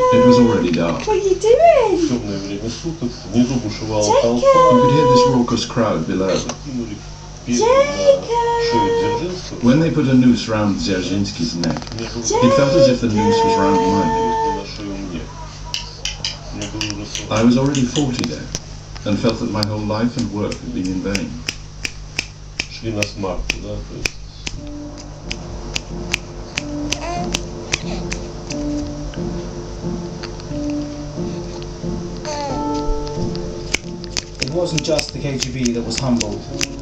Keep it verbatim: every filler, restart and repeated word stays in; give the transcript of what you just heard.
It was already dark. What are you doing? Темное время суток, внизу бушевала Jacob! толпа. You could hear this raucous crowd below. Кинули песню на шею Дзержинского. When they put a noose round Dzerzhinsky's neck, Мне было it felt as if the noose was round mine. на шею мне. Мне было уже I was already forty then, and felt that my whole life and work had been in vain. шли на смарку, да, то есть. It wasn't just the K G B that was humbled.